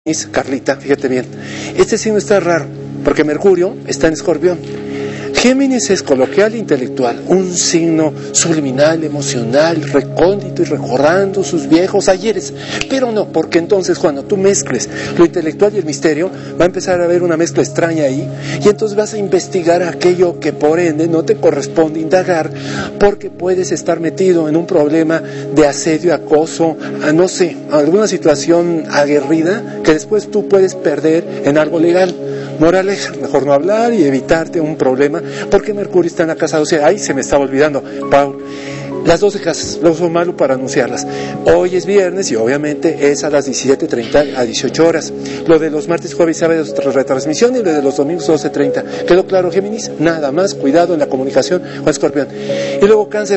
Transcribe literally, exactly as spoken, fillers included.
Carlita, fíjate bien, este signo está raro, porque Mercurio está en Escorpión. Géminis es coloquial e intelectual, un signo subliminal, emocional, recóndito y recordando sus viejos ayeres. Pero no, porque entonces cuando tú mezcles lo intelectual y el misterio, va a empezar a haber una mezcla extraña ahí, y entonces vas a investigar aquello que por ende no te corresponde indagar, porque puedes estar metido en un problema de asedio, acoso, a, no sé, alguna situación aguerrida que después tú puedes perder en algo legal. Moraleja, mejor no hablar y evitarte un problema, porque Mercurio está en la casa doce. Ay, se me estaba olvidando, Paul. Las doce casas, lo uso malo para anunciarlas. Hoy es viernes y obviamente es a las diecisiete treinta a dieciocho horas. Lo de los martes, jueves y sábados, retransmisión, y lo de los domingos, doce treinta. ¿Quedó claro, Géminis? Nada más, cuidado en la comunicación con Escorpión. Y luego Cáncer.